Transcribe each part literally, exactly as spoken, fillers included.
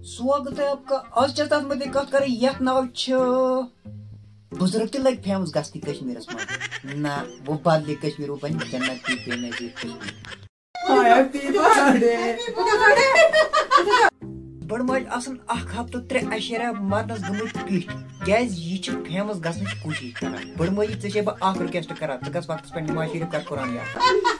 स्वागत है आपका। आज चलता मत कत कर यथ नाव बुजुर्ग लग फेमस गस्ती कश्मीर मज ना वो बदल कश्मीर वो बन जन्नत की बेनजीर बड़ मज आसन अख हफ्ते त्रे अशरा मरनस गमत पीठ गैस यह फेमस गसन कोशिश कर बड़ मज ऐसे बह अख रिक्वेस्ट कर गस वक्त पे नमाज शरीफ कर कुरान याद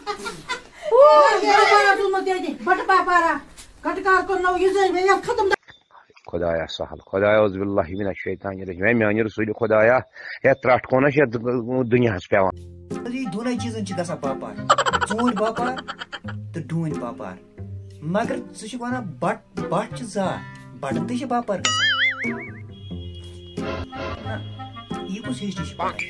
खुदाया सहल खुदाया उज़ बिल्लाहि मिनश शैतानिर रजीम मेन रसूल खुदाया हे त्रट कोनस ये दुनिया पेवान ये दोनों चीजन छ गसा बापार चोन बापार तो डून बापार मगर स छ वना बट बट छ जा बटन ते छ बापार गसा ये कुछ हिस्ट्री छ पता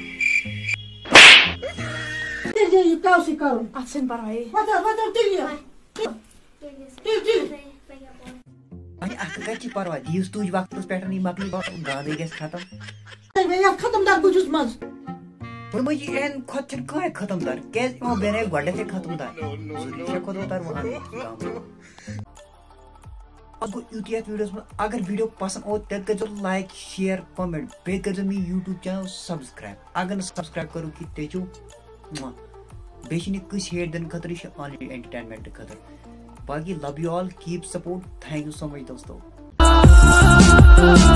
ये ये काउसी करो असन परवाई बता बता तिलिया तिल तिल अरे अख कच्ची परवा दीस तुज वक्त पे मकली गांधी गस खत्म मैं खत्म दार बुझुस मज पर मुझे एन खत काय खत्म दार कैस ओ बेने गडे से खत्म दार सुरिया को दो तार वहां अगो यूट्यूब वीडियोस में अगर वीडियो पसंद हो तो कर जो लाइक शेयर कमेंट पे कर जो मी यूट्यूब चैनल सब्सक्राइब अगर सब्सक्राइब करो कि तेजो बेशनी कुछ हेड दिन खतर ऑनली एंटरटेनमेंट खतर बाकी love you all keep support thank you so much दोस्तों।